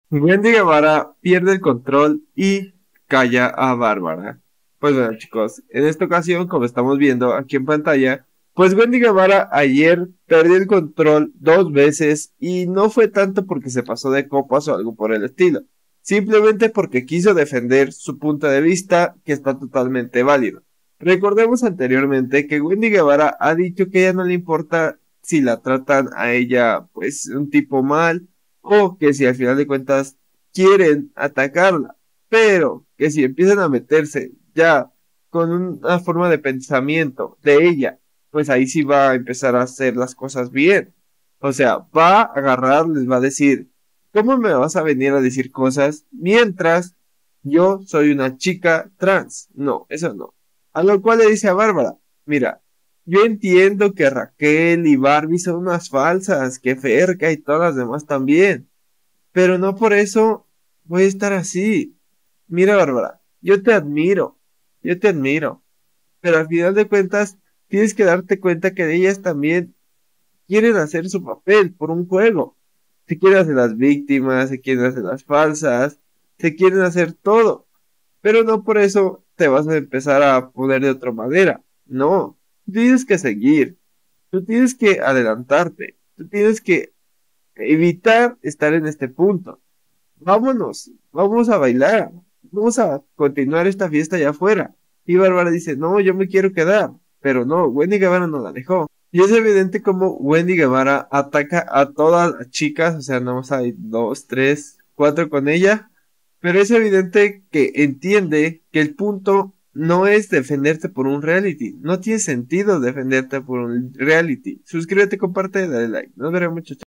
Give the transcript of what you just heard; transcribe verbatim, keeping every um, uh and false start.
Wendy Guevara pierde el control y calla a Bárbara. Pues bueno, chicos, en esta ocasión, como estamos viendo aquí en pantalla, pues Wendy Guevara ayer perdió el control dos veces y no fue tanto porque se pasó de copas o algo por el estilo, simplemente porque quiso defender su punto de vista que está totalmente válido. Recordemos anteriormente que Wendy Guevara ha dicho que a ella no le importa si la tratan a ella pues un tipo mal o que si al final de cuentas quieren atacarla, pero que si empiezan a meterse ya con una forma de pensamiento de ella, pues ahí sí va a empezar a hacer las cosas bien. O sea, va a agarrar, les va a decir, ¿cómo me vas a venir a decir cosas mientras yo soy una chica trans? No, eso no. A lo cual le dice a Bárbara, mira, yo entiendo que Raquel y Barbie son unas falsas, que Ferca y todas las demás también, pero no por eso voy a estar así. Mira, Bárbara, yo te admiro, yo te admiro, pero al final de cuentas tienes que darte cuenta que ellas también quieren hacer su papel por un juego. Se quieren hacer las víctimas, se quieren hacer las falsas, se quieren hacer todo, pero no por eso te vas a empezar a poner de otra manera. No, tú tienes que seguir, tú tienes que adelantarte, tú tienes que evitar estar en este punto. Vámonos, vamos a bailar, vamos a continuar esta fiesta allá afuera. Y Bárbara dice, no, yo me quiero quedar, pero no, Wendy Guevara no la dejó. Y es evidente como Wendy Guevara ataca a todas las chicas, o sea, nada más hay dos, tres, cuatro con ella, pero es evidente que entiende que el punto no es defenderte por un reality, no tiene sentido defenderte por un reality. Suscríbete, comparte, dale like. Nos veremos muchachos.